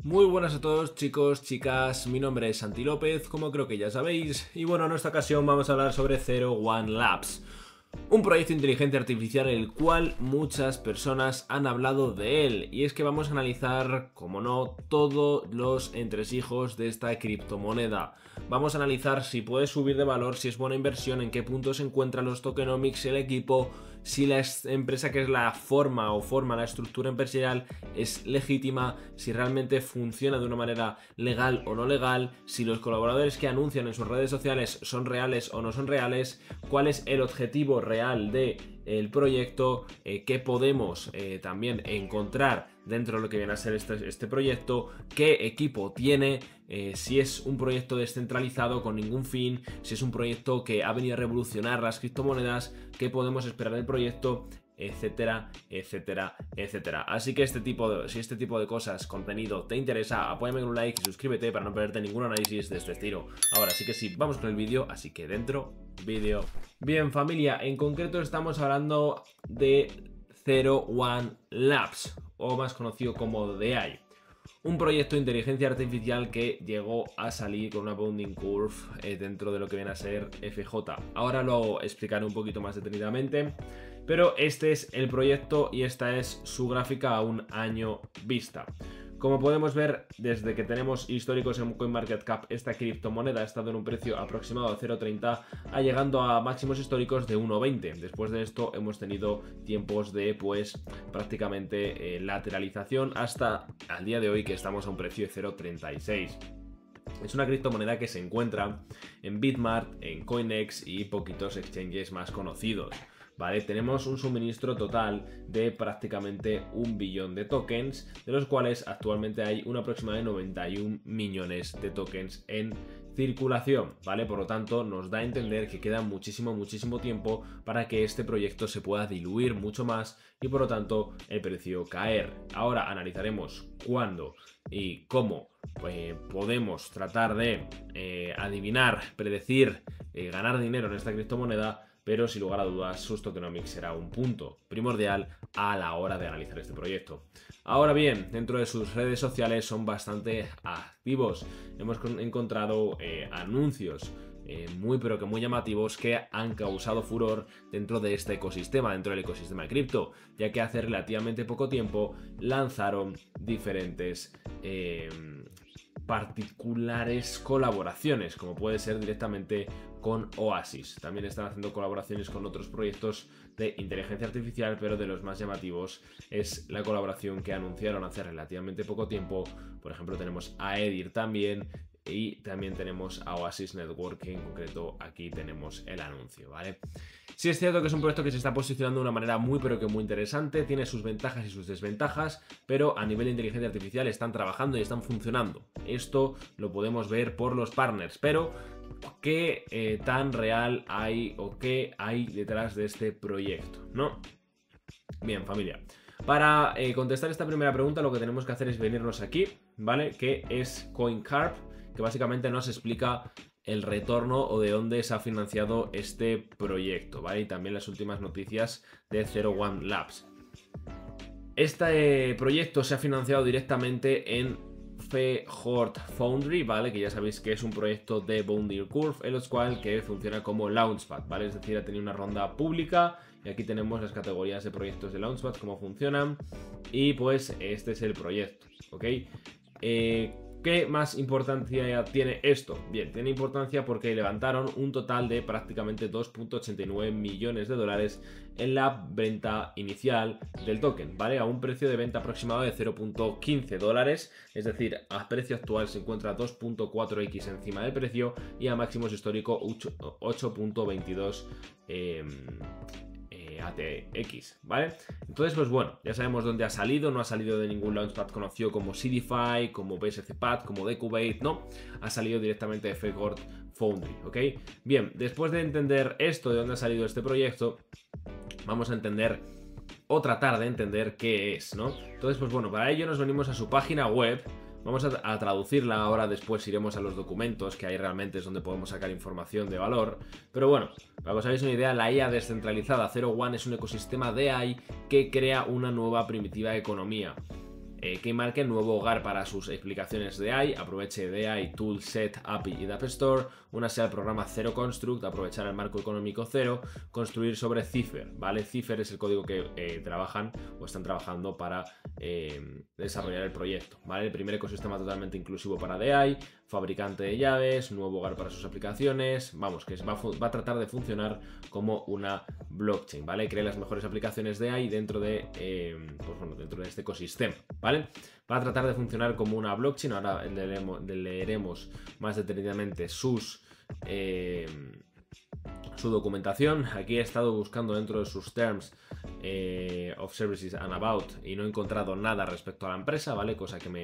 Muy buenas a todos, chicos, chicas, mi nombre es Santi López, como creo que ya sabéis, y bueno, en esta ocasión vamos a hablar sobre Zero One Labs, un proyecto de inteligencia artificial en el cual muchas personas han hablado de él, y es que vamos a analizar, como no, todos los entresijos de esta criptomoneda. Vamos a analizar si puede subir de valor, si es buena inversión, en qué punto se encuentran los tokenomics, el equipo, si la empresa que es la forma la estructura empresarial es legítima, si realmente funciona de una manera legal o no legal, si los colaboradores que anuncian en sus redes sociales son reales o no son reales, cuál es el objetivo real del proyecto, qué podemos también encontrar dentro de lo que viene a ser este proyecto, qué equipo tiene, si es un proyecto descentralizado con ningún fin, si es un proyecto que ha venido a revolucionar las criptomonedas, qué podemos esperar del proyecto, etcétera, etcétera, etcétera. Así que si este tipo de cosas, contenido te interesa, apóyame con un like y suscríbete para no perderte ningún análisis de este estilo. Ahora sí que sí, vamos con el vídeo, así que dentro, vídeo. Bien, familia, en concreto estamos hablando de Zero One Labs, o más conocido como DAI. Un proyecto de inteligencia artificial que llegó a salir con una bounding curve dentro de lo que viene a ser FJ. Ahora lo explicaré un poquito más detenidamente, pero este es el proyecto y esta es su gráfica a un año vista. Como podemos ver, desde que tenemos históricos en CoinMarketCap, esta criptomoneda ha estado en un precio aproximado de 0,30 llegando a máximos históricos de 1,20. Después de esto hemos tenido tiempos de prácticamente lateralización hasta al día de hoy, que estamos a un precio de 0,36. Es una criptomoneda que se encuentra en Bitmart, en Coinex y poquitos exchanges más conocidos. Vale, tenemos un suministro total de prácticamente 1 billón de tokens, de los cuales actualmente hay un aproximado de 91 millones de tokens en circulación, ¿vale? Por lo tanto, nos da a entender que queda muchísimo tiempo para que este proyecto se pueda diluir mucho más y por lo tanto el precio caer. Ahora analizaremos cuándo y cómo podemos tratar de adivinar, predecir, ganar dinero en esta criptomoneda, pero sin lugar a dudas sus tokenomics será un punto primordial a la hora de analizar este proyecto. Ahora bien, dentro de sus redes sociales son bastante activos. Hemos encontrado anuncios muy llamativos que han causado furor dentro de este ecosistema, dentro del ecosistema de cripto, ya que hace relativamente poco tiempo lanzaron diferentes particulares colaboraciones, como puede ser directamente con Oasis. También están haciendo colaboraciones con otros proyectos de inteligencia artificial, pero de los más llamativos es la colaboración que anunciaron hace relativamente poco tiempo. Por ejemplo, tenemos a Edir también, y también tenemos a Oasis Network, que en concreto aquí tenemos el anuncio, ¿vale? Sí es cierto que es un proyecto que se está posicionando de una manera muy interesante, tiene sus ventajas y sus desventajas, pero a nivel de inteligencia artificial están trabajando y están funcionando. Esto lo podemos ver por los partners, pero ¿qué tan real hay o qué hay detrás de este proyecto, ¿no? Bien, familia. Para contestar esta primera pregunta, lo que tenemos que hacer es venirnos aquí, ¿vale? Que es CoinCarp, que básicamente nos explica el retorno o de dónde se ha financiado este proyecto, ¿vale? Y también las últimas noticias de Zero One Labs. Este proyecto se ha financiado directamente en FeHort Foundry, ¿vale? Que ya sabéis que es un proyecto de bounding curve, en los cual que funciona como Launchpad, ¿vale? Es decir, ha tenido una ronda pública y aquí tenemos las categorías de proyectos de Launchpad, cómo funcionan, y pues este es el proyecto, ¿ok? ¿Qué más importancia tiene esto? Bien, tiene importancia porque levantaron un total de prácticamente 2.89 millones de dólares en la venta inicial del token, ¿vale? A un precio de venta aproximado de 0.15 dólares, es decir, a precio actual se encuentra 2.4x encima del precio y a máximos histórico 8.22 ATX, ¿vale? Entonces, pues bueno, ya sabemos dónde ha salido, no ha salido de ningún launchpad conocido como CDFI, como BSCPad, como Decubate, no, ha salido directamente de FeHort Foundry, ¿ok? Bien, después de entender esto, de dónde ha salido este proyecto, vamos a entender o tratar de entender qué es, ¿no? Entonces, pues bueno, para ello nos venimos a su página web. Vamos a traducirla ahora, después iremos a los documentos, que ahí realmente es donde podemos sacar información de valor. Pero bueno, para que os hagáis una idea, la IA descentralizada Zero One es un ecosistema de AI que crea una nueva primitiva economía. Keymarket, nuevo hogar para sus explicaciones de AI, aproveche DAI, Toolset, API y App Store, únase al programa Zero Construct, aprovechar el marco económico cero, construir sobre Cipher, ¿vale? Cipher es el código que trabajan o están trabajando para desarrollar el proyecto, ¿vale? El primer ecosistema totalmente inclusivo para DAI, fabricante de llaves, nuevo hogar para sus aplicaciones, vamos, que va a tratar de funcionar como una blockchain, ¿vale? Cree las mejores aplicaciones de AI dentro de, dentro de este ecosistema, ¿vale? Va a tratar de funcionar como una blockchain. Ahora leeremos más detenidamente su documentación. Aquí he estado buscando dentro de sus terms of services and about y no he encontrado nada respecto a la empresa, ¿vale? Cosa que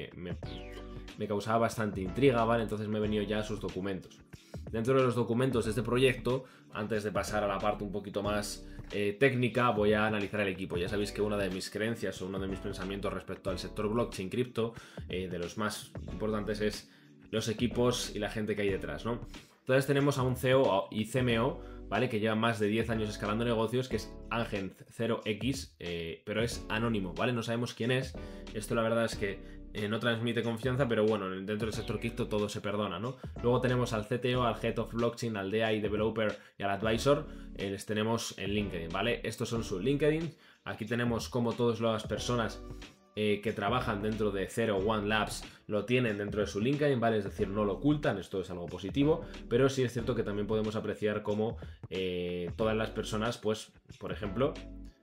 me causaba bastante intriga, ¿vale? Entonces me he venido ya a sus documentos. Dentro de los documentos de este proyecto, antes de pasar a la parte un poquito más técnica, voy a analizar el equipo. Ya sabéis que una de mis creencias o uno de mis pensamientos respecto al sector blockchain cripto, de los más importantes, es los equipos y la gente que hay detrás, ¿no? Entonces tenemos a un CEO y CMO, ¿vale? Que lleva más de 10 años escalando negocios, que es Ángel 0x, pero es anónimo, ¿vale? No sabemos quién es. Esto la verdad es que no transmite confianza, pero bueno, dentro del sector cripto todo se perdona, ¿no? Luego tenemos al CTO, al Head of Blockchain, al DAI Developer y al Advisor. Les tenemos en LinkedIn, ¿vale? Estos son sus LinkedIn. Aquí tenemos como todas las personas que trabajan dentro de 01 Labs lo tienen dentro de su LinkedIn, ¿vale? Es decir, no lo ocultan, esto es algo positivo, pero sí es cierto que también podemos apreciar cómo todas las personas, pues, por ejemplo,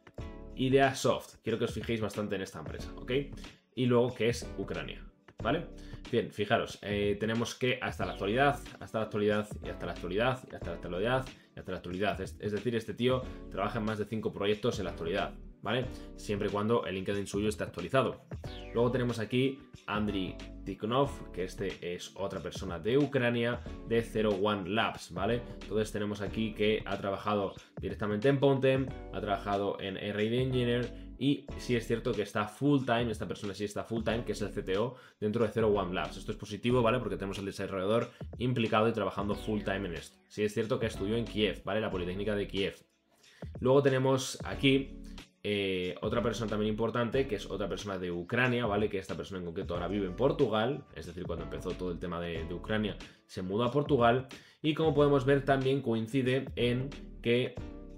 Ideasoft, quiero que os fijéis bastante en esta empresa, ¿ok? Y luego que es Ucrania, ¿vale? Bien, fijaros, tenemos que hasta la actualidad, y hasta la actualidad, y hasta la actualidad, y hasta la actualidad. Es decir, este tío trabaja en más de 5 proyectos en la actualidad, ¿vale? Siempre y cuando el LinkedIn suyo esté actualizado. Luego tenemos aquí Andriy Tikhonov, que este es otra persona de Ucrania, de 01 Labs, ¿vale? Entonces tenemos aquí que ha trabajado directamente en Pontem, ha trabajado en RAID Engineer, y sí es cierto que está full time, esta persona sí está full time, que es el CTO dentro de 01 Labs. Esto es positivo, ¿vale? Porque tenemos al desarrollador implicado y trabajando full time en esto. Sí es cierto que estudió en Kiev, ¿vale? La Politécnica de Kiev. Luego tenemos aquí otra persona también importante, que es otra persona de Ucrania, ¿vale? Que esta persona en concreto ahora vive en Portugal, es decir, cuando empezó todo el tema de Ucrania se mudó a Portugal, y como podemos ver también coincide en que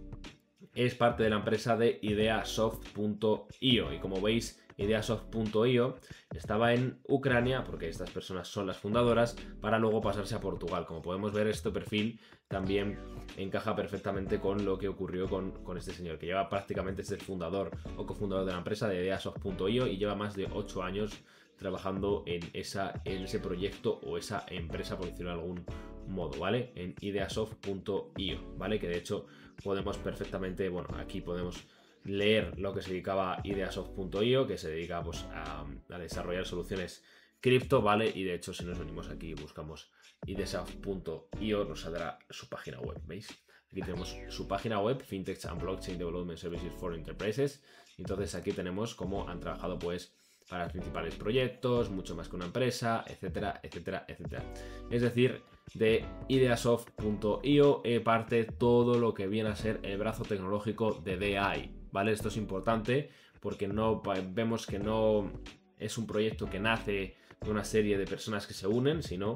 es parte de la empresa de Ideasoft.io, y como veis Ideasoft.io estaba en Ucrania porque estas personas son las fundadoras, para luego pasarse a Portugal. Como podemos ver, este perfil también encaja perfectamente con lo que ocurrió con este señor, que lleva prácticamente, es el fundador o cofundador de la empresa de Ideasoft.io y lleva más de 8 años trabajando en ese proyecto o esa empresa, por decirlo de algún modo, ¿vale? En Ideasoft.io, ¿vale? Que de hecho podemos perfectamente, bueno, aquí podemos leer lo que se dedicaba a Ideasoft.io, que se dedica pues a desarrollar soluciones cripto, ¿vale? Y de hecho, si nos venimos aquí y buscamos Ideasoft.io, nos saldrá su página web, ¿veis? Aquí tenemos su página web, Fintech and Blockchain Development Services for Enterprises. Entonces aquí tenemos cómo han trabajado pues para los principales proyectos, mucho más que una empresa, etcétera, etcétera, etcétera. Es decir, de Ideasoft.io parte todo lo que viene a ser el brazo tecnológico de DAI, ¿vale? Esto es importante porque vemos que no es un proyecto que nace de una serie de personas que se unen, sino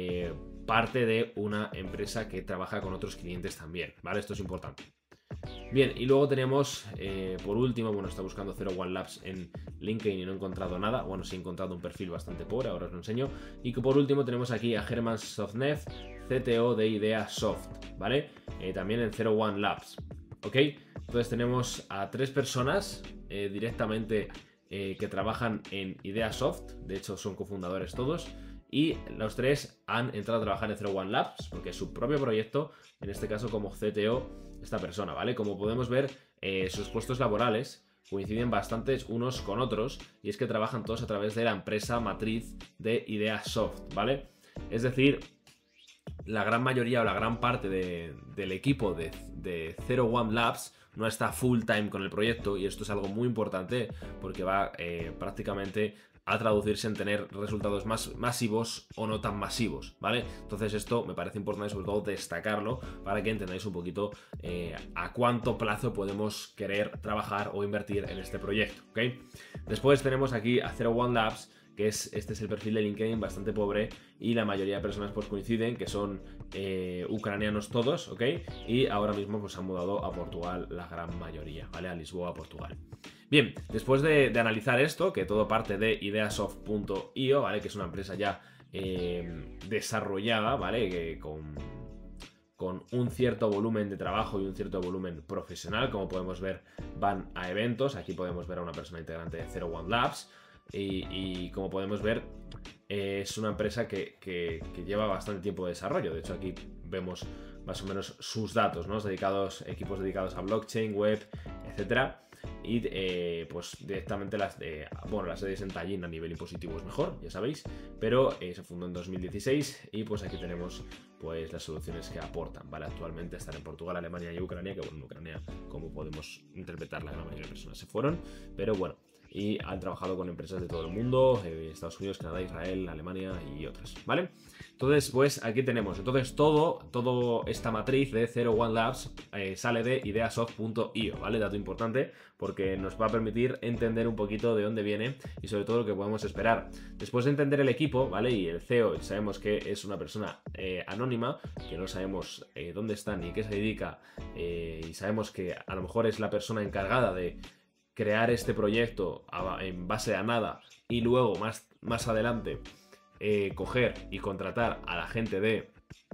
parte de una empresa que trabaja con otros clientes también, ¿vale? Esto es importante. Bien, y luego tenemos, por último, bueno, está buscando 01 Labs en LinkedIn y no he encontrado nada. Bueno, sí he encontrado un perfil bastante pobre, ahora os lo enseño. Y que por último tenemos aquí a Herman Sovnev, CTO de Ideasoft, ¿vale? También en 01 Labs, ¿ok? Entonces tenemos a 3 personas directamente que trabajan en Ideasoft, de hecho son cofundadores todos. Y los 3 han entrado a trabajar en 01 Labs porque es su propio proyecto, en este caso como CTO esta persona, ¿vale? Como podemos ver, sus puestos laborales coinciden bastante unos con otros, y es que trabajan todos a través de la empresa matriz de Ideasoft, ¿vale? Es decir, la gran mayoría o la gran parte del equipo de 01 Labs no está full time con el proyecto, y esto es algo muy importante porque va prácticamente a traducirse en tener resultados más masivos o no tan masivos, ¿vale? Entonces esto me parece importante sobre todo destacarlo para que entendáis un poquito a cuánto plazo podemos querer trabajar o invertir en este proyecto, ¿ok? Después tenemos aquí a 01 Labs, que este es el perfil de LinkedIn bastante pobre y la mayoría de personas pues coinciden que son ucranianos todos, ¿ok? Y ahora mismo pues han mudado a Portugal la gran mayoría, ¿vale? A Lisboa, Portugal. Bien, después de analizar esto, que todo parte de ideasoft.io, ¿vale? Que es una empresa ya desarrollada, ¿vale? Que con un cierto volumen de trabajo y un cierto volumen profesional, como podemos ver, van a eventos. Aquí podemos ver a una persona integrante de 01 Labs. Y como podemos ver, es una empresa que lleva bastante tiempo de desarrollo. De hecho, aquí vemos más o menos sus datos, ¿no? Equipos dedicados a blockchain, web, etcétera. Y pues directamente la sede es en Tallinn, a nivel impositivo es mejor, ya sabéis, pero se fundó en 2016 y pues aquí tenemos pues las soluciones que aportan, ¿vale? Actualmente están en Portugal, Alemania y Ucrania, que bueno, en Ucrania, como podemos interpretar, la gran mayoría de personas se fueron, pero bueno, y han trabajado con empresas de todo el mundo, Estados Unidos, Canadá, Israel, Alemania y otras, ¿vale? Entonces, pues aquí tenemos, todo esta matriz de 01 Labs sale de ideasoft.io, ¿vale? Dato importante, porque nos va a permitir entender un poquito de dónde viene y sobre todo lo que podemos esperar. Después de entender el equipo, ¿vale? Y el CEO, sabemos que es una persona anónima, que no sabemos dónde está ni qué se dedica, y sabemos que a lo mejor es la persona encargada de crear este proyecto en base a nada y luego más adelante coger y contratar a la gente de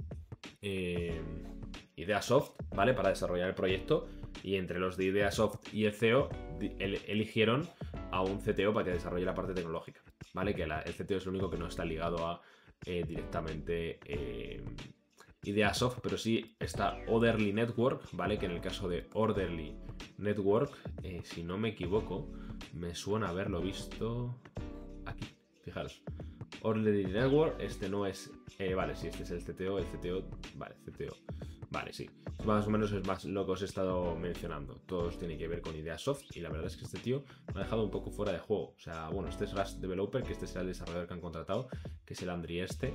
Ideasoft, ¿vale? Para desarrollar el proyecto, y entre los de Ideasoft y el CEO eligieron a un CTO para que desarrolle la parte tecnológica, ¿vale? Que el CTO es el único que no está ligado a directamente Ideasoft, pero sí está Orderly Network, ¿vale? Que en el caso de Orderly Network, si no me equivoco, me suena haberlo visto aquí, fijaros. Orderly Network, este no es... vale, sí, este es el CTO, vale, CTO. Vale, sí. Más o menos es más lo que os he estado mencionando. Todos tienen que ver con Ideasoft y la verdad es que este tío me ha dejado un poco fuera de juego. O sea, bueno, este es Rust Developer, que este será el desarrollador que han contratado, que es el Andri este.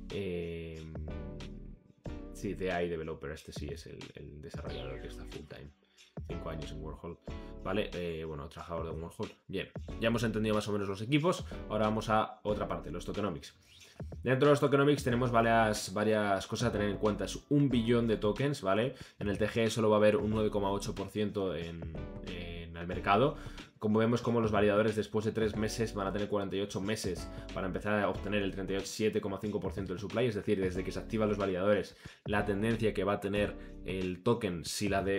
Sí, DI Developer, este sí es el desarrollador que está full time. 5 años en Warhol, ¿vale? Bueno, trabajador de Warhol. Bien, ya hemos entendido más o menos los equipos. Ahora vamos a otra parte, los tokenomics. Dentro de los tokenomics tenemos varias cosas a tener en cuenta. Es 1 billón de tokens, ¿vale? En el TGE solo va a haber un 9,8% en el mercado. Como vemos, como los validadores después de 3 meses van a tener 48 meses para empezar a obtener el 37,5% del supply. Es decir, desde que se activan los validadores, la tendencia que va a tener el token, si la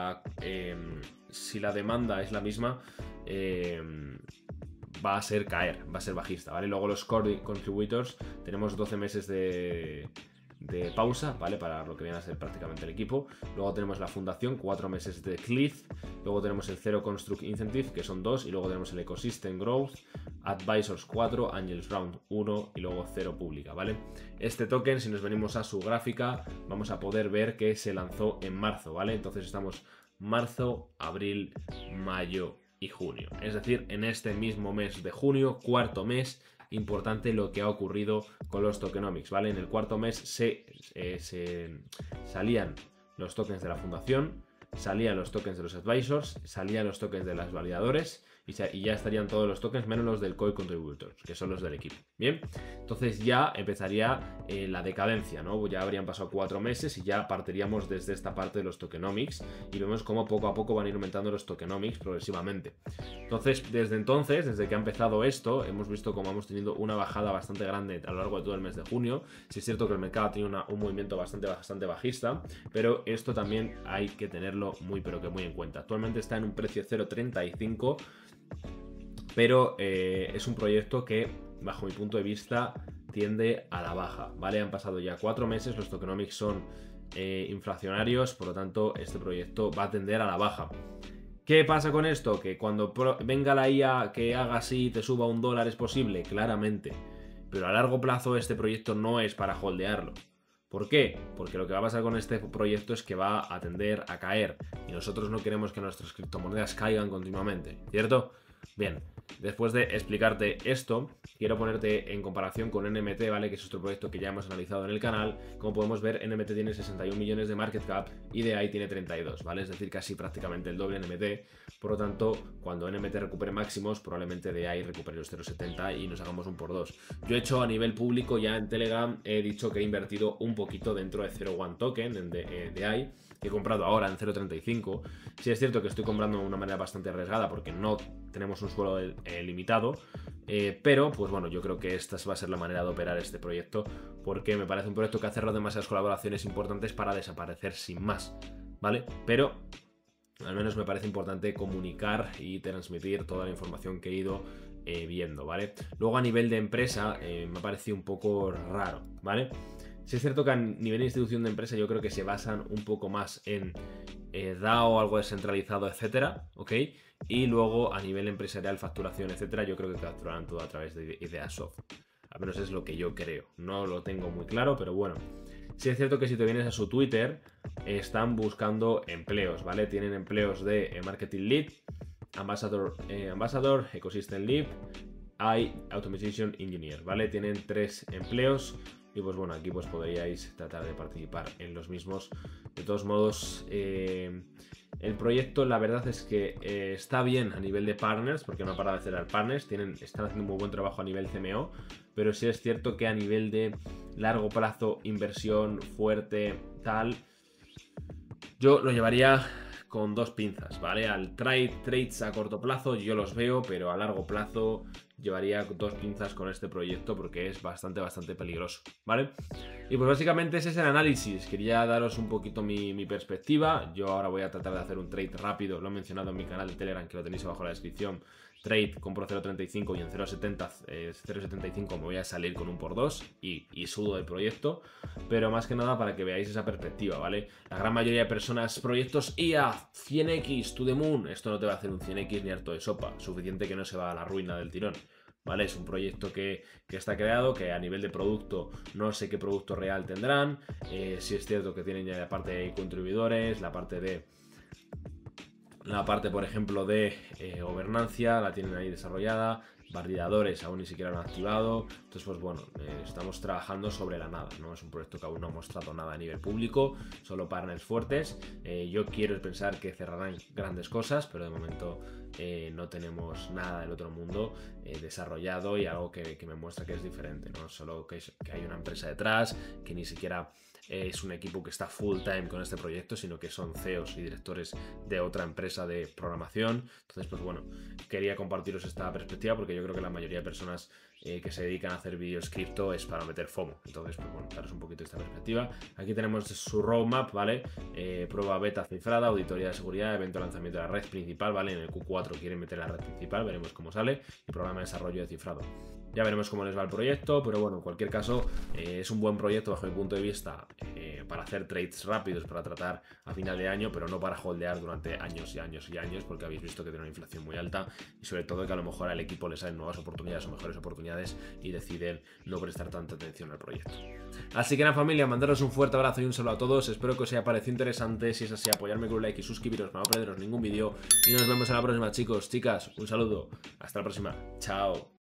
demanda es la misma, va a ser va a ser bajista, ¿vale? Luego los core contributors, tenemos 12 meses de pausa, ¿vale? Para lo que viene a ser prácticamente el equipo. Luego tenemos la fundación, 4 meses de cliff. Luego tenemos el Zero Construct Incentive, que son 2. Y luego tenemos el Ecosystem Growth, Advisors 4, Angels Round 1 y luego 0 pública, ¿vale? Este token, si nos venimos a su gráfica, vamos a poder ver que se lanzó en marzo, ¿vale? Entonces estamos marzo, abril, mayo y junio. Es decir, en este mismo mes de junio, cuarto mes, importante lo que ha ocurrido con los tokenomics, ¿vale? En el cuarto mes salían los tokens de la fundación, salían los tokens de los advisors, salían los tokens de los validadores y ya estarían todos los tokens menos los del core contributors, que son los del equipo. Bien, entonces ya empezaría la decadencia, ¿no? Ya habrían pasado 4 meses y ya partiríamos desde esta parte de los tokenomics y vemos cómo poco a poco van a ir aumentando los tokenomics progresivamente. Entonces, desde que ha empezado esto, hemos visto cómo hemos tenido una bajada bastante grande a lo largo de todo el mes de junio. Sí es cierto que el mercado ha tenido un movimiento bastante bajista, pero esto también hay que tenerlo muy en cuenta. Actualmente está en un precio 0,35, pero es un proyecto que, bajo mi punto de vista, tiende a la baja, ¿vale? Han pasado ya 4 meses, los tokenomics son inflacionarios, por lo tanto este proyecto va a tender a la baja. ¿Qué pasa con esto? Que cuando venga la IA que haga así y te suba $1 es posible, claramente, pero a largo plazo este proyecto no es para holdearlo. ¿Por qué? Porque lo que va a pasar con este proyecto es que va a tender a caer y nosotros no queremos que nuestras criptomonedas caigan continuamente, ¿cierto? Bien, después de explicarte esto, quiero ponerte en comparación con NMT, ¿vale? Que es otro proyecto que ya hemos analizado en el canal. Como podemos ver, NMT tiene 61 millones de market cap y DAI tiene 32, ¿vale? Es decir, casi prácticamente el doble NMT. Por lo tanto, cuando NMT recupere máximos, probablemente DAI recupere los 0,70 y nos hagamos un por dos. Yo he hecho a nivel público ya en Telegram, he dicho que he invertido un poquito dentro de 01 Token, en DAI, que he comprado ahora en 0,35. Sí es cierto que estoy comprando de una manera bastante arriesgada porque no tenemos un suelo limitado, pero pues bueno, yo creo que esta va a ser la manera de operar este proyecto, porque me parece un proyecto que ha cerrado demasiadas colaboraciones importantes para desaparecer sin más, ¿vale? Pero al menos me parece importante comunicar y transmitir toda la información que he ido viendo, ¿vale? Luego a nivel de empresa me ha parecido un poco raro, ¿vale? Sí es cierto que a nivel de institución de empresa yo creo que se basan un poco más en DAO, algo descentralizado, etcétera, ¿ok? Y luego a nivel empresarial, facturación, etcétera, yo creo que capturarán todo a través de Ideasoft. Al menos es lo que yo creo. No lo tengo muy claro, pero bueno. Sí es cierto que si te vienes a su Twitter, están buscando empleos, ¿vale? Tienen empleos de Marketing Lead, Ambassador, Ecosystem Lead, Automation Engineer, ¿vale? Tienen 3 empleos. Y pues bueno, aquí pues podríais tratar de participar en los mismos. De todos modos, el proyecto la verdad es que está bien a nivel de partners, porque no ha parado de cerrar partners, están haciendo un muy buen trabajo a nivel CMO, pero sí es cierto que a nivel de largo plazo, inversión fuerte, tal, yo lo llevaría con 2 pinzas, ¿vale? Al trades a corto plazo yo los veo, pero a largo plazo llevaría 2 pinzas con este proyecto porque es bastante peligroso, ¿vale? Y pues básicamente ese es el análisis. Quería daros un poquito mi perspectiva. Yo ahora voy a tratar de hacer un trade rápido, lo he mencionado en mi canal de Telegram, que lo tenéis abajo en la descripción. Trade, compro 0.35 y en 0.75 me voy a salir con un por 2 y sudo del proyecto, pero más que nada para que veáis esa perspectiva, ¿vale? La gran mayoría de personas, proyectos IA, 100x to the moon, esto no te va a hacer un 100x ni harto de sopa, suficiente que no se va a la ruina del tirón, ¿vale? Es un proyecto que está creado, que a nivel de producto no sé qué producto real tendrán, sí es cierto que tienen ya la parte de contribuidores, la parte, por ejemplo, de gobernancia, la tienen ahí desarrollada, validadores aún ni siquiera lo han activado, entonces pues bueno, estamos trabajando sobre la nada, no es un proyecto que aún no ha mostrado nada a nivel público, solo partners fuertes. Yo quiero pensar que cerrarán grandes cosas, pero de momento no tenemos nada del otro mundo desarrollado y algo que me muestra que es diferente, no solo que hay una empresa detrás, que ni siquiera es un equipo que está full time con este proyecto, sino que son CEOs y directores de otra empresa de programación. Entonces, pues bueno, quería compartiros esta perspectiva porque yo creo que la mayoría de personas que se dedican a hacer vídeos cripto es para meter FOMO. Entonces, pues bueno, daros un poquito esta perspectiva. Aquí tenemos su roadmap, ¿vale? Prueba beta cifrada, auditoría de seguridad, evento de lanzamiento de la red principal, ¿vale? En el Q4 quieren meter la red principal, veremos cómo sale, y programa de desarrollo de cifrado. Ya veremos cómo les va el proyecto, pero bueno, en cualquier caso es un buen proyecto bajo mi punto de vista para hacer trades rápidos, para tratar a final de año, pero no para holdear durante años y años y años, porque habéis visto que tiene una inflación muy alta y sobre todo que a lo mejor al equipo le salen nuevas oportunidades o mejores oportunidades y deciden no prestar tanta atención al proyecto. Así que nada, familia, mandaros un fuerte abrazo y un saludo a todos, espero que os haya parecido interesante. Si es así, apoyarme con un like y suscribiros para no perderos ningún vídeo y nos vemos en la próxima, chicos, chicas, un saludo, hasta la próxima, chao.